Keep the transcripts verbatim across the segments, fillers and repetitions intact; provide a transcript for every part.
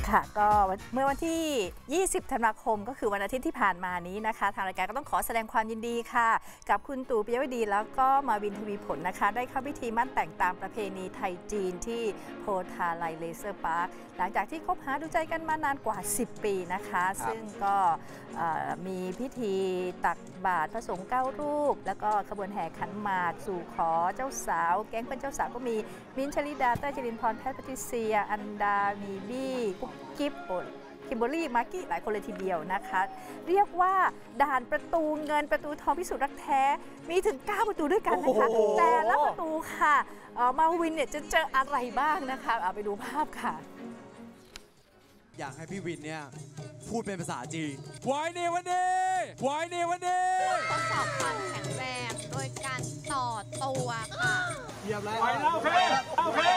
ค่ะก็เมื่อวันที่ยี่สิบธันวาคมก็คือวันอาทิตย์ที่ผ่านมานี้นะคะทางรายการก็ต้องขอแสดงความยินดีค่ะกับคุณตู่ ปิยวดีแล้วก็มาวินทวีผลนะคะได้เข้าพิธีมั่นแต่งตามประเพณีไทยจีนที่โพธาไลเลเซอร์พาร์คหลังจากที่คบหาดูใจกันมานานกว่าสิบปีนะคะซึ่งก็มีพิธีตักบาตรพระสงฆ์เก้ารูปแล้วก็ขบวนแห่ขันหมากสู่ขอเจ้าสาวแก๊งเป็นเจ้าสาวก็มีมิ้นท์ ชลิดา เต้ย จรินพร แพทย์ แพทริเซีย อันดา มีบี้กุ๊บกิ๊บคิมเบอรรี่ มากกี้หลายคนเลยทีเดียวนะคะเรียกว่าด่านประตูเงินประตูทองพิสูจน์รักแท้มีถึงเก้าประตูด้วยกันนะคะแต่ละประตูค่ะมาวินเนี่ยจะเจออะไรบ้างนะคะเอาไปดูภาพค่ะอยากให้พี่วินเนี่ยพูดเป็นภาษาจีนวายเนวันเดย์วายเนวันเดย์ทดสอบความแข็งแรงโดยการต่อตัวค่ะเยี่ยมเลยไปแล้วโอเคโอเค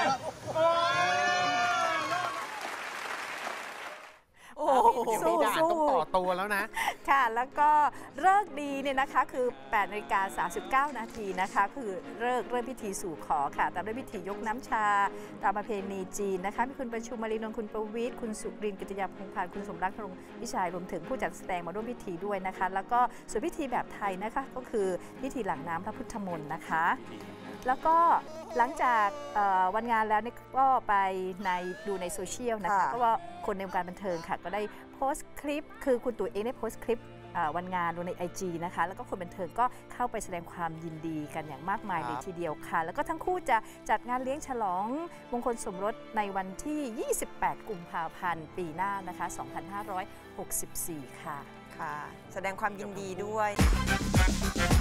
โอ้โหสู้สู้ต้องต่อตัวแล้วนะค่ะแล้วก็เลิกดีเนี่ยนะคะคือแปดนาฬิกาสามสิบเก้านาทีนะคะคือเลิกเริ่มพิธีสู่ขอค่ะตามด้วยพิธียกน้ำชาตามประเพณีจีนนะคะมีคุณประชุมมารีนนท์คุณประวิทย์คุณสุรินทร์กิตยาพงษ์พานคุณสมรักธรงวิชัยรวมถึงผู้จัดแสดงมาร่วมพิธีด้วยนะคะแล้วก็ส่วนพิธีแบบไทยนะคะก็คือพิธีหลังน้ำพระพุทธมนต์นะคะแล้วก็หลังจากวันงานแล้วนี่ก็ไปในดูในโซเชียลนะคะก็ว่าคนในวงการบันเทิงค่ะก็ได้โพสต์คลิปคือคุณตู่เองได้โพสต์คลิปวันงานลงใน ไอ จี นะคะแล้วก็คนบันเทิงก็เข้าไปแสดงความยินดีกันอย่างมากมายเลยทีเดียวค่ะแล้วก็ทั้งคู่จะจัดงานเลี้ยงฉลองมงคลสมรสในวันที่ยี่สิบแปดกุมภาพันธ์ปีหน้านะคะสองพันห้าร้อยหกสิบสี่ค่ะค่ะแสดงความยินดีด้วย